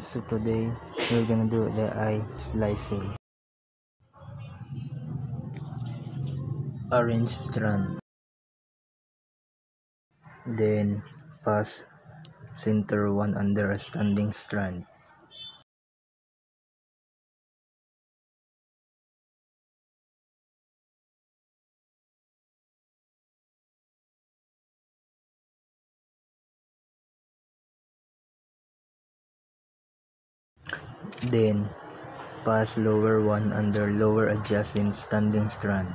So today we're gonna do the eye splicing. Orange strand, then pass center one under a standing strand. Then pass lower one under lower adjacent standing strand.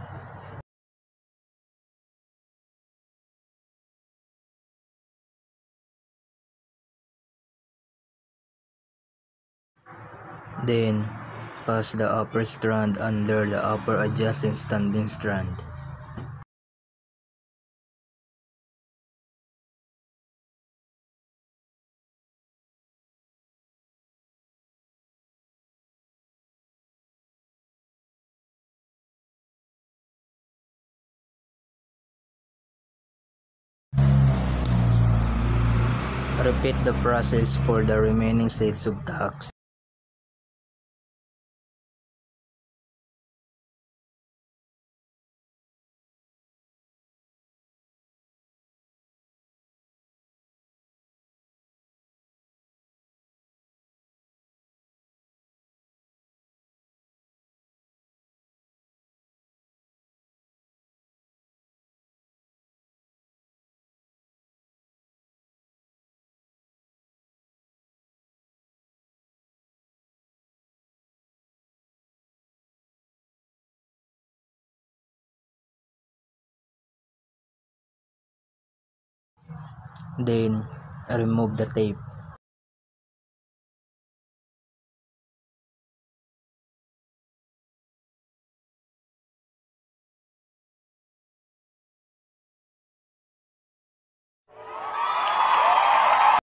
Then pass the upper strand under the upper adjacent standing strand. Repeat the process for the remaining sets of tacks. Then remove the tape.